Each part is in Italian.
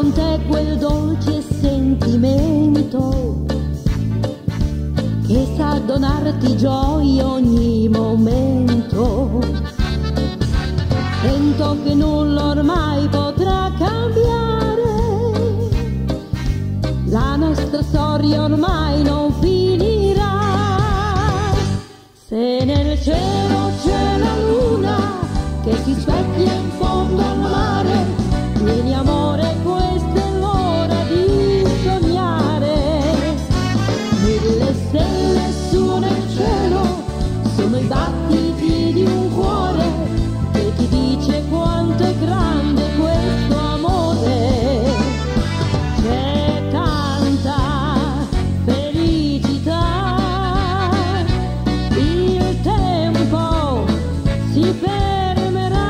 con te quel dolce sentimento che sa donarti gioia ogni momento. Sento che nulla ormai potrà cambiare, la nostra storia ormai non finirà. Se nel cielo c'è la luna che si specchia in fondo al mare, vieni amore, questa è l'ora di sognare. Mille stelle su nel cielo sono i battiti di un cuore che ti dice quanto è grande questo amore. C'è tanta felicità, il tempo si fermerà.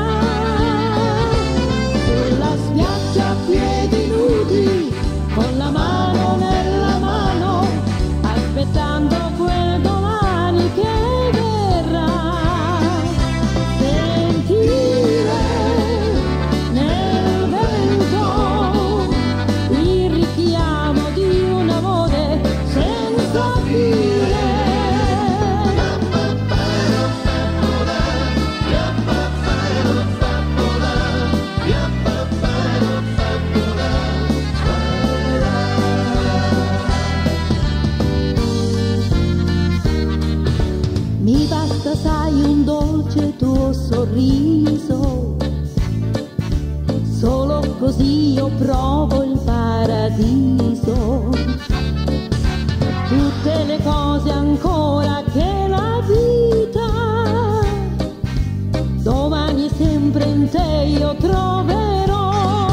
Sulla spiaggia a piedi nudi, con la mano nella mano, aspettando quel domani che verrà. Sentire nel vento il richiamo di un amore senza fine. Mi basta, sai, un dolce tuo sorriso, solo così io provo il paradiso. Tutte le cose ancora che la vita domani sempre in te io troverò.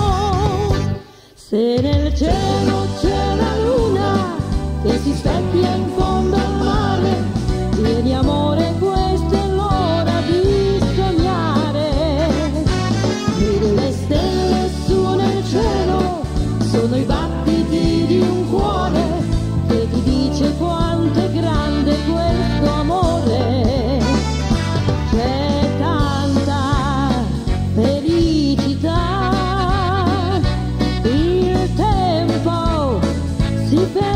Se nel cielo c'è la luna che si specchia in fondo al mare, vieni amore, questa è l'ora di sognare. Mille stelle su nel cielo sono i battiti di un cuore che ti dice quanto è grande questo amore. C'è tanta felicità, il tempo si ferma.